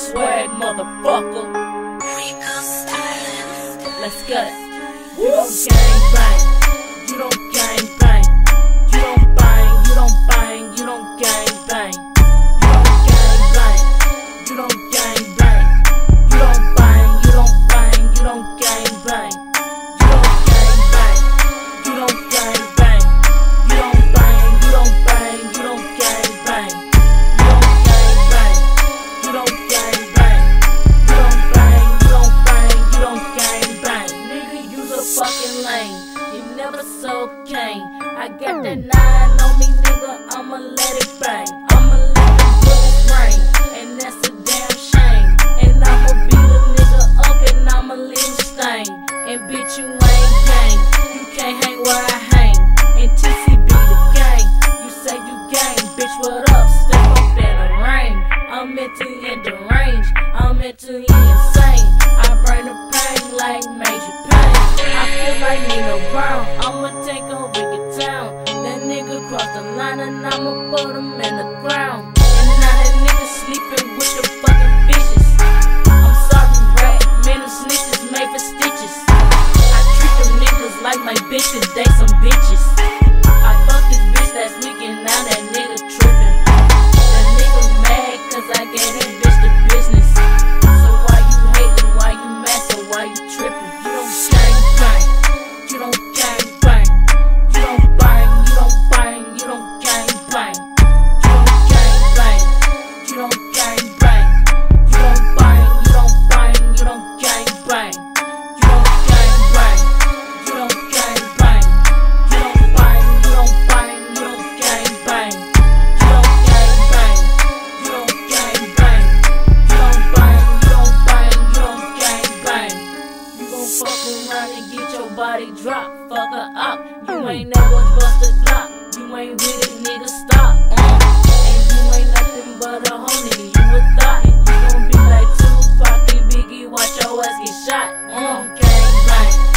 swag, motherfucker. Let's get it. You don't gang bang. You don't gang bang. You don't bang. You don't bang. You don't gang bang. You don't gang bang. You don't gang bang. You don't bang. You don't bang. You don't gang bang. You don't gang bang. You don't gang bang. You don't bang. You don't bang. You don't gang bang. You don't gang bang. You don't gang bang. You don't bang. You don't bang. You don't gang bang. Nigga, you's a fucking lame. You never so cane. I got that 9 on me, nigga. I'ma let it bang. I'ma let the bullets rain, and that's a damn shame. And I'ma beat a nigga up, and I'ma leave him stain. And bitch, you ain't gang. You can't hang where I hang. And TCB the gang. You say you gang, bitch. What up? Step up in the rain. I'm mentally in the range. I'm mentally insane. I burn the pain like major pain. I feel like Nina Brown. I'ma take over your town. That nigga cross the line and I'ma put him in the ground. And now that nigga sleeping with the fucking fishes. I'm sorry, rat. Man, them snitches made for stitches. I treat them niggas like my bitches. They some bitches. I fucked this bitch last weekend. Now that nigga tripping. That nigga mad cause I gave that bitch the business. So why you hating? Why you mad? So why you tripping? You don't gang bang. You don't gang bang. You don't bang. You don't bang. You don't gang bang. You don't gang bang. You don't gang bang. You don't bang. You don't bang. You don't gang bang. You don't gang bang. You don't gang bang. You don't bang. You don't bang. You don't gang bang. You don't gang bang. You don't gang bang. You don't bang. You don't bang. You don't gang bang. You gon' fuck around and get your body dropped. Fuck her up. You ain't never bust a Glock. You ain't with it, nigga, stop. And you ain't nothing but a hoe, nigga. You a thought. And you gon' be like Tupac and Biggie. Watch your ass get shot. Gang bang.